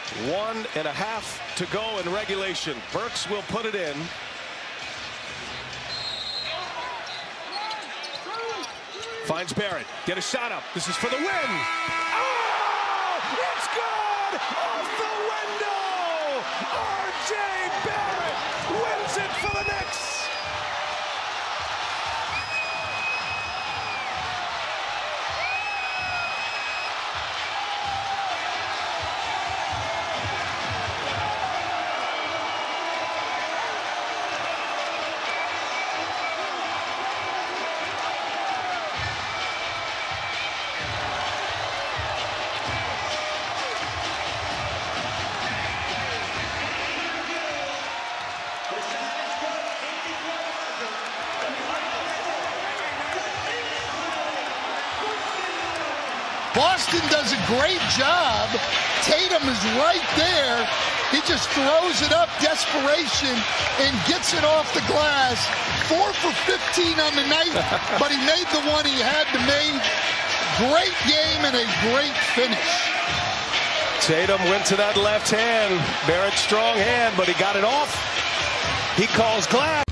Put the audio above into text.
1.5 to go in regulation. Burks will put it in. Finds Barrett. Get a shot up. This is for the win. Oh! It's good! Off the window! R.J. Barrett wins it for the Knicks! Boston does a great job. Tatum is right there. He just throws it up, desperation, and gets it off the glass. 4 for 15 on the night, but he made the one he had to make. Great game and a great finish. Tatum went to that left hand. Barrett's strong hand, but he got it off. He calls glass.